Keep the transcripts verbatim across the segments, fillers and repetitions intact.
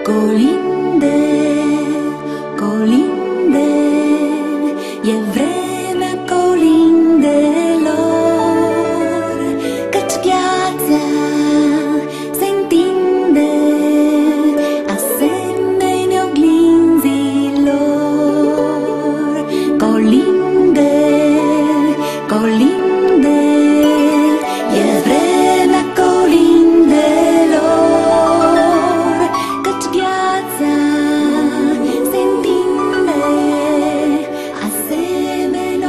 Colinde, colinde, e vremea colindelor, căci viața se întinde asemenea oglinzilor. Colinde, colinde, e vremea colindelor, căci viața se întinde asemenea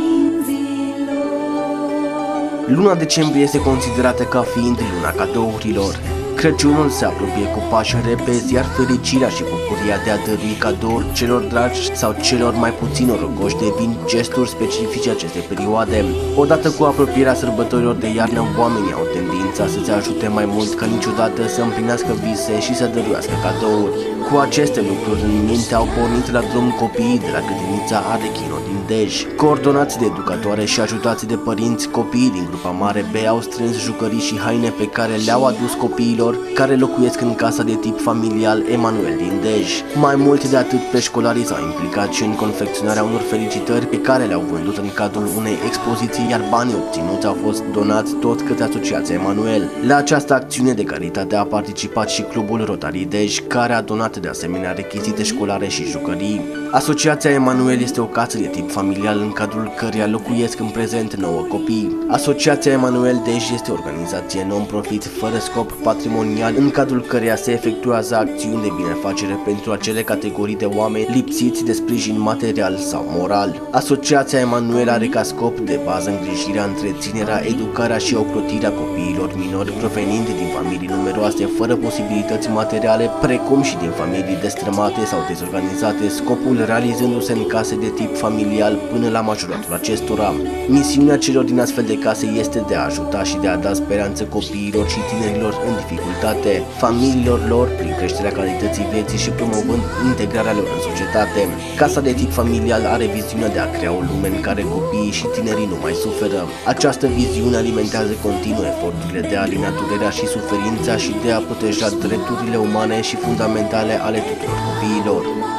oglinzilor. Luna decembrie este considerată ca fiind luna cadourilor. Crăciunul se apropie cu pași repezi, iar fericirea și bucuria de a dărui cadouri celor dragi sau celor mai puțin norocoși devin gesturi specifice acestei perioade. Odată cu apropierea sărbătorilor de iarnă, oamenii au tendința să se ajute mai mult ca niciodată să împlinească vise și să dăruiască cadouri. Cu aceste lucruri în minte au pornit la drum copiii de la grădinița Arechino din Dej. Coordonați de educatoare și ajutați de părinți, copiii din grupa mare B au strâns jucării și haine pe care le-au adus copiilor care locuiesc în casa de tip familial Emanuel din Dej. Mai mult de atât, preșcolarii s-au implicat și în confecționarea unor felicitări pe care le-au vândut în cadrul unei expoziții, iar banii obținuți au fost donați tot către Asociația Emanuel. La această acțiune de caritate a participat și Clubul Rotary Dej, care a donat de asemenea rechizite școlare și jucării. Asociația Emanuel este o casă de tip familial în cadrul căreia locuiesc în prezent nouă copii. Asociația Emanuel Dej este o organizație non-profit fără scop patrimonial în cadrul căreia se efectuează acțiuni de binefacere pentru acele categorii de oameni lipsiți de sprijin material sau moral. Asociația Emanuel are ca scop de bază îngrijirea, întreținerea, educarea și ocrotirea copiilor minori provenind din familii numeroase fără posibilități materiale, precum și din familii destrămate sau dezorganizate, scopul realizându-se în case de tip familial până la majoratul acestora. Misiunea celor din astfel de case este de a ajuta și de a da speranță copiilor și tinerilor în dificultate, familiilor lor prin creșterea calității vieții și promovând integrarea lor în societate. Casa de tip familial are viziunea de a crea o lume în care copiii și tinerii nu mai suferă. Această viziune alimentează continuu eforturile de a alina durerea și suferința și de a proteja drepturile umane și fundamentale ale tuturor copiilor.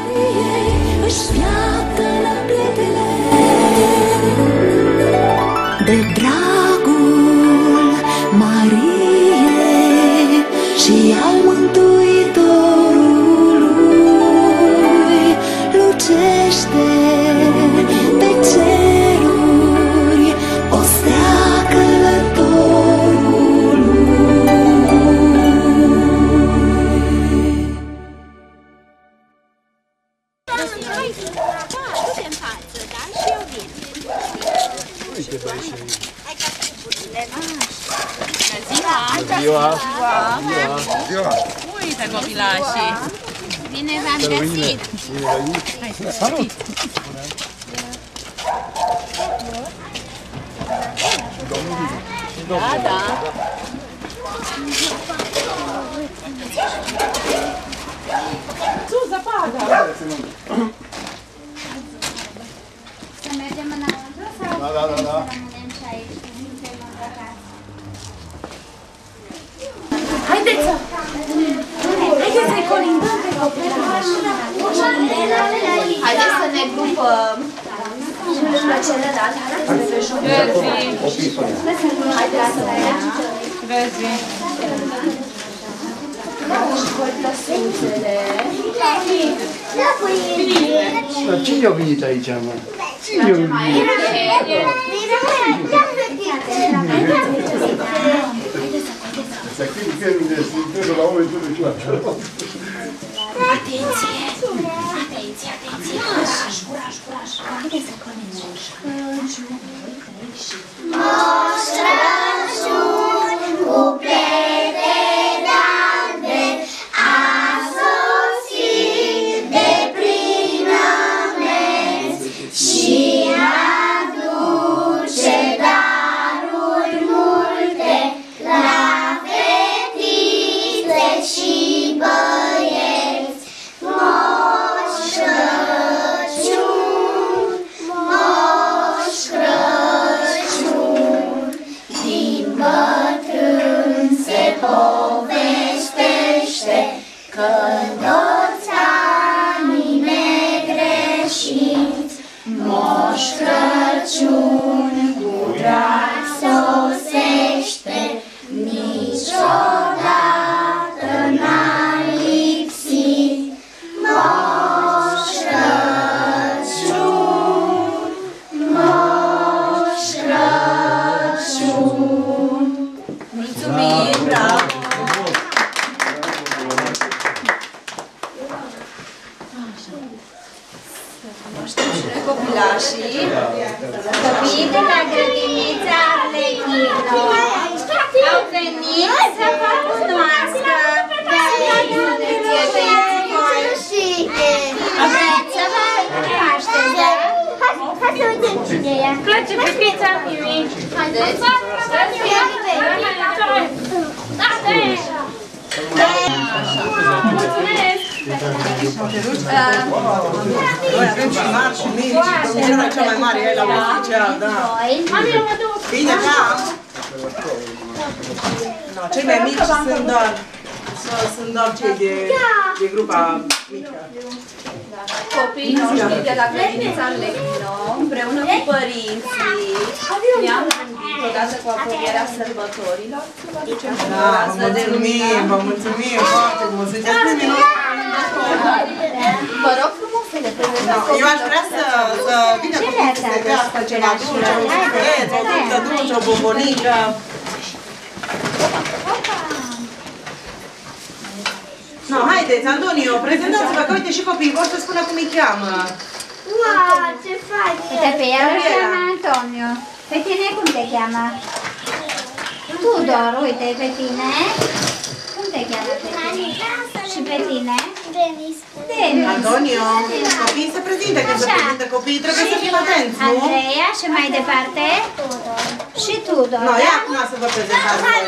De dragul Mariei și al Mântuitorului lucește pe ceruri o stea călătorului. Uite, băi, și... Bună ziua! Ziua! Ziua! Uite, copilașii! Bine v-am găsit! Salut! Da, da! Sus, zăpadă! Să mergem înăuntru sau Da, da, da, da. rămânem și aici? Haideți să... Haideți să-i colindăm pe copilași. Haideți să ne grupăm. La celălalt, haideți să ne jucăm. Haideți să ne Vezi! plăsuțele. Dar cine a venit aici, mă? Cine a venit? Să activ filmul de sintetă la momentul de clar. Atenție! Atenție, atenție! Curaj, curaj, curaj! Haideți să colindăm. Moș Crăciun cu plete de-albe a sosit de plin amenzi și aduce daruri multe la fetițe și băieți. că toți anii negreșiți, Moș Crăciun cu drag sosește, niciodată n-a lipsit. Moș Crăciun, Moș Crăciun. Mulțumim, bravo! Copilașii, Copiii de la grădinița Arlechină au venit să vă cunoască pe părinții voștri. Vreți să vă cunoașteți, da? Hai să vedem cine e. Place pepița mie. Haideți. Mulțumesc! Noi avem și mari și mici, domnișoara cea mai mare e la oficial, da. Bine, da. No, cei mai mici sunt doar, sunt doar cei de, de grupa mică. copiii noștri de la grădinița Arlechină, împreună cu părinții, ne-am gândit odată cu apropierea sărbătorilor să vă ducem și o Da, vă rază de mulțumim, lumină. vă mulțumim foarte mult, sunteți minuni. Vă rog frumos să le prezentați. Eu aș vrea să, să vină copiii să se crească ceva dulce, un șurubeț, o turtă dulce, o bombonică. No, haideți, Antonio, prezentați-vă, că uite și copiii vor să spună cum îi cheamă. Wow, ce faci! Uite pe el îl cheamă Antonio. Pe tine cum te cheamă? Tudor, uite pe tine. Cum te cheamă pe tine? Și pe tine? Denis. Denis. Antonio, copiii se prezintă, când se prezintă copiii trebuie să fim atenți, nu? Andreea și mai departe? Tudor. Și Tudor, No, da? ia acum să vă prezentați voi.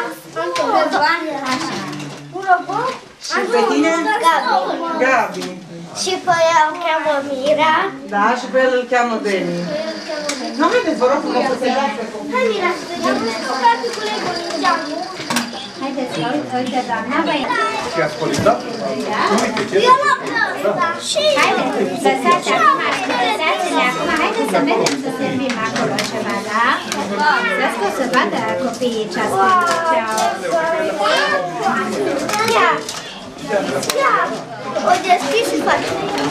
Așa. Un robot? Și pe tine? Gabi. Gabi. Și pe ea o cheamă Mira. Da, și pe el îl cheamă Deni. Nu, haideți, vă rog frumos să se dați pe copii. Hai, Mira, să vedem cum scoate colegul în geamul. Haideți, că uite, uite, doamna, băi. Și ați colindat? Eu l-am ăsta. Și haideți, lăsați acum, lăsați-le acum. Haideți să mergem să servim acolo ceva, da? Vreți că o să vadă copiii ce ascultă, ce au... Ia! Ia! O deschis și faci.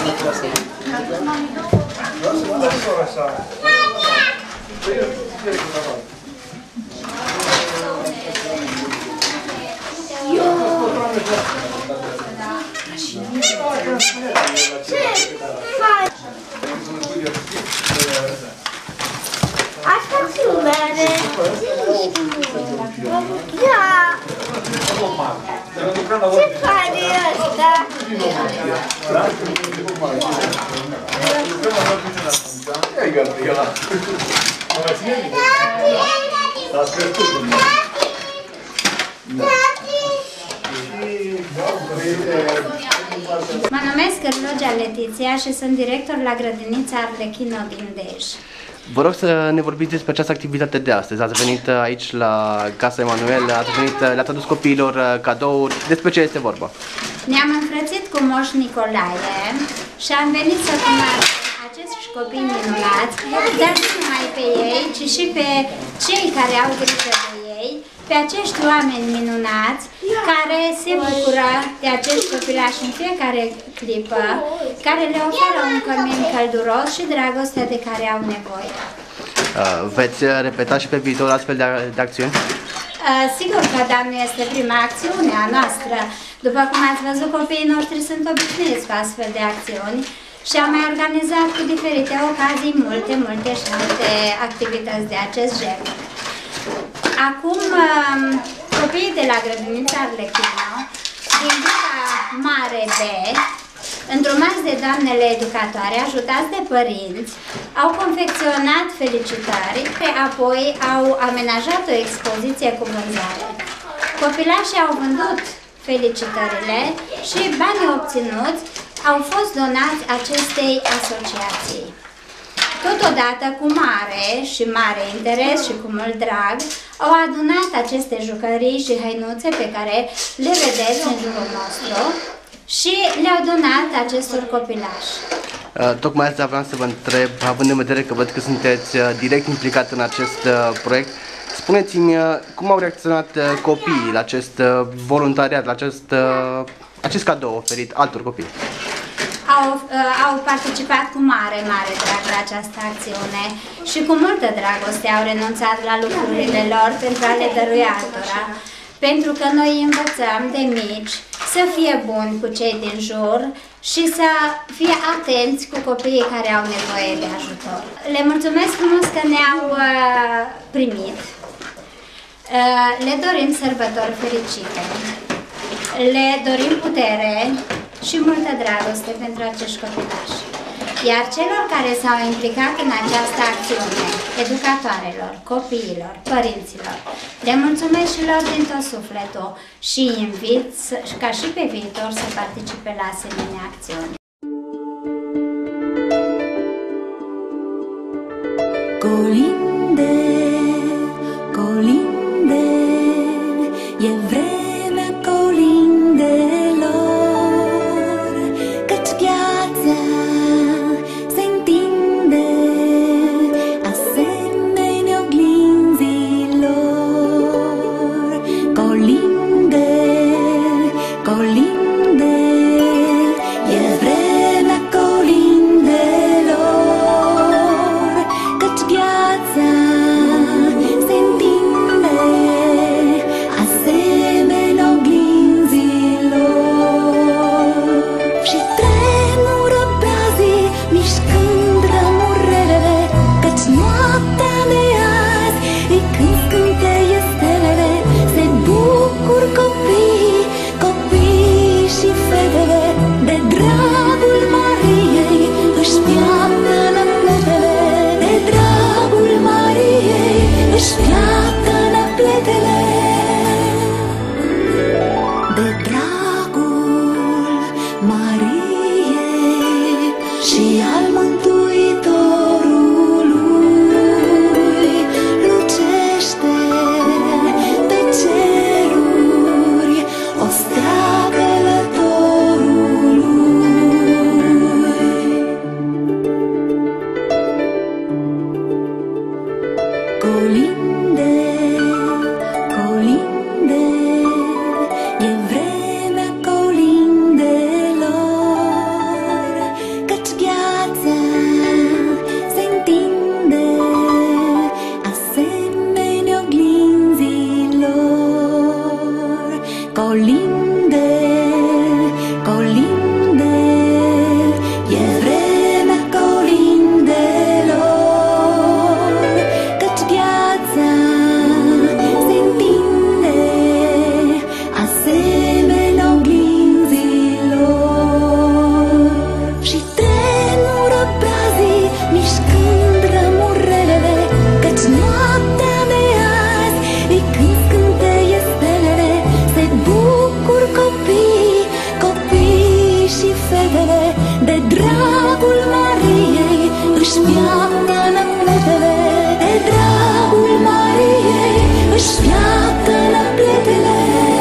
Ce faci? Asta ți mere. Da. Ce faci ăsta? Ei, Gabriela. L-ați crescut. Mă numesc Cârlogea Letiția și sunt director la grădinița Arlechină din Dej. Vă rog să ne vorbiți despre această activitate de astăzi. Ați venit aici la Casa Emanuel, ați venit, le-ați adus copiilor cadouri. Despre ce este vorba? Ne-am înfrățit cu Moș Nicolae și am venit să cunoaștem acești copii minunați, dar nu numai pe ei, ci și pe cei care au grijă de ei, pe acești oameni minunați care se bucură de acești copilași în fiecare clipă, care le oferă un cămin călduros și dragostea de care au nevoie. Uh, veți repeta și pe viitor astfel de, de acțiuni? Uh, sigur că, da, nu este prima acțiune a noastră. După cum ați văzut, copiii noștri sunt obișnuiți cu astfel de acțiuni și am mai organizat cu diferite ocazii multe, multe și multe activități de acest gen. Acum, uh, copiii de la grădinița Arlechină, din grupa mare B, îndrumați de doamnele educatoare, ajutați de părinți, au confecționat felicitări, apoi au amenajat o expoziție cu vânzare. Copilașii au vândut felicitările și banii obținuți au fost donați acestei asociații. Totodată, cu mare și mare interes și cu mult drag, au adunat aceste jucării și hăinuțe pe care le vedeți în jurul nostru și le-au donat acestor copilași. Uh, tocmai asta vreau să vă întreb, având în vedere că văd că sunteți uh, direct implicat în acest uh, proiect, spuneți-mi uh, cum au reacționat uh, copiii la acest uh, voluntariat, la acest, uh, acest cadou oferit altor copii? Au, uh, au participat cu mare, mare drag la această acțiune și cu multă dragoste au renunțat la lucrurile lor pentru a le dărui altora. Pentru că noi învățăm de mici să fie buni cu cei din jur și să fie atenți cu copiii care au nevoie de ajutor. Le mulțumesc frumos că ne-au uh, primit. Uh, le dorim sărbători fericite. Le dorim putere și multă dragoste pentru acești copilași. Iar celor care s-au implicat în această acțiune, educatoarelor, copiilor, părinților, le mulțumesc și lor din tot sufletul și invit ca și pe viitor să participe la asemenea acțiuni. Colinde, colinde, e vremea colindelor, căci viața se întinde asemenea oglinzilor. Colinde, colinde, e vremea colindelor, căci viața se întinde asemenea oglinzilor. Și tremură brazii mișcând rămurelele, căci noaptea de azi e când scânteie stelele. Se bucur copiii, copiii și fetele, de dragul Mariei își piaptă-nă pletele. De dragul Mariei își piaptă-nă pletele. De dragul Mariei și al Mântuitorului lucește pe ceruri o stea călătorului. Colinde, colinde, e vremea colindelor, căci viața se întinde asemenea oglinzilor. Colinde, colinde, e vremea colindelor, căci viața se întinde asemenea oglinzilor. Și tremură brazii mișcând rămurelele, căci noaptea de azi e când scânteie stelele. Se bucur copiii, copiii și fetele, de dragul Mariei își piaptă-nă pletele. De dragul Mariei își piaptă-nă pletele.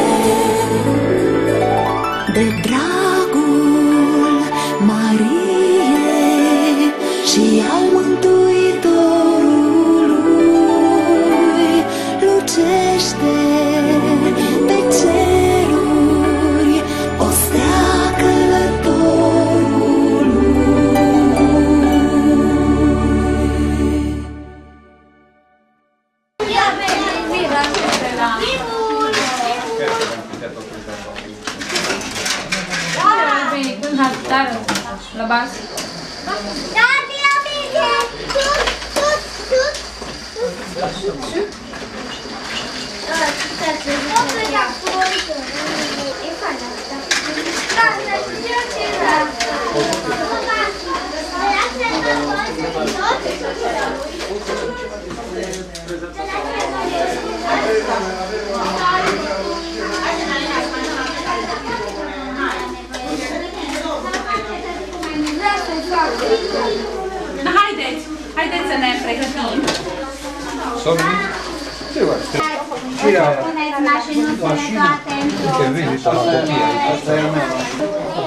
De dragul Mariei și al Mântuitorului lucește pe ceruri o stea călătorului. La bas. Haideți, haideți să ne pregătim. Puneți mașinuțele toate într-o Vedi, toată copia. Asta e a mea.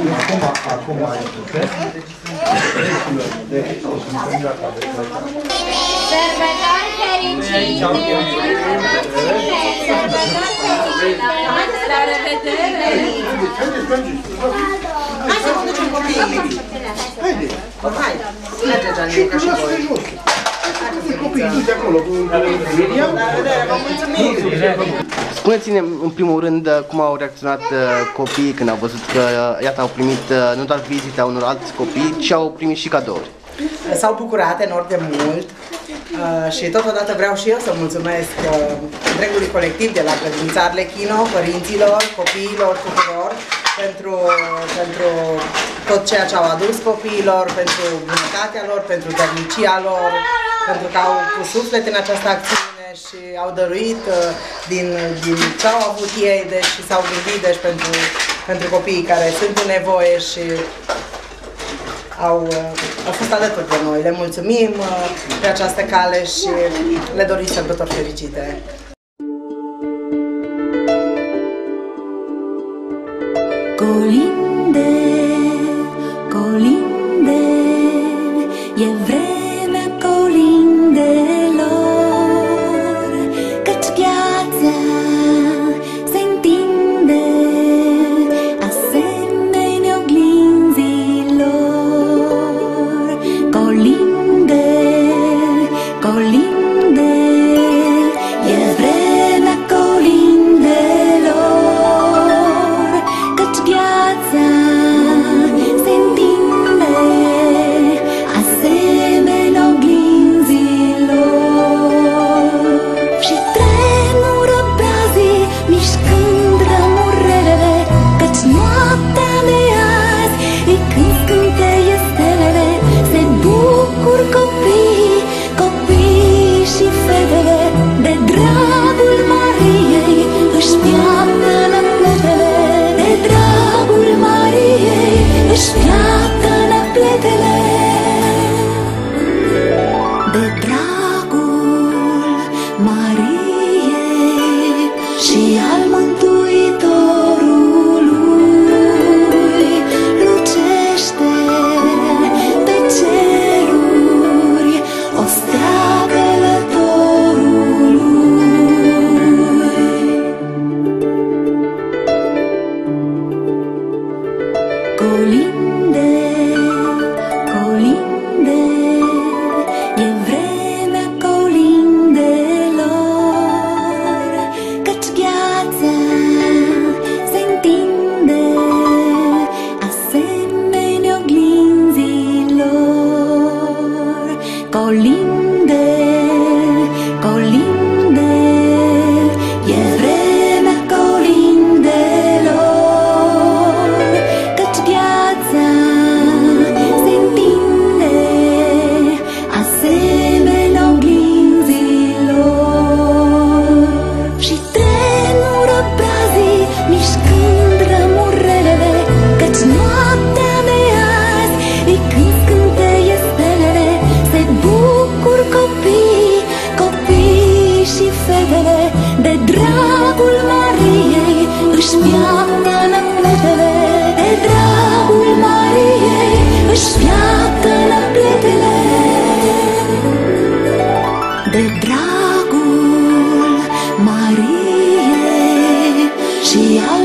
Acum, acum ai putere. Sărbători fericite! Sărbători fericite! Haideți, la revedere! Hai să conducem copiii! Haide! Hai! Merge, Gianluca, și voi! Copiii, du-te acolo cu Miriam. La revedere, vă mulțumim! Spuneți-ne în primul rând cum au reacționat copiii când au văzut că, iată, au primit nu doar vizita unor alți copii, ci au primit și cadouri. S-au bucurat enorm de mult și totodată vreau și eu să mulțumesc întregului colectiv de la Grădinița Arlechino, părinților, copiilor, tuturor, pentru, pentru tot ceea ce au adus copiilor, pentru bunătatea lor, pentru dărnicia lor, pentru că au pus suflet în această acțiune și au dăruit din, din ce au avut ei, deci s-au gândit deci, pentru, pentru copiii care sunt în nevoie și au, au fost alături de noi. Le mulțumim pe această cale și le dorim sărbători fericite! Colinde, colinde, e vremea colindelor, căci viața se întinde asemenea oglinzilor. Colinde, colinde, e vremea colindelor, căci viața se întinde asemenea oglinzilor. Și tremură brazii mișcând rămurelele, căci noaptea de azi e când scânteie stelele. Se bucur copiii, copiii și fetele, de dragul Mariei își piaptă-nă pletele. De dragul Mariei își piaptă-nă pletele. De dragul Mariei și al Mântuitorului lucește pe ceruri o stea călătorului. Colinde, colinde, e vremea colindelor, căci viața se întinde asemenea oglinzilor. Colinde, colinde, e vremea colindelor, căci viața se întinde asemenea oglinzilor. Și tremură brazii mișcând rămurelele, căci noaptea de azi e când scânteie stelele. Se bucur copiii, copiii și fetele, de dragul Mariei își piaptă-nă pletele. De dragul Mariei își piaptă-nă pletele. De dragul Mariei și al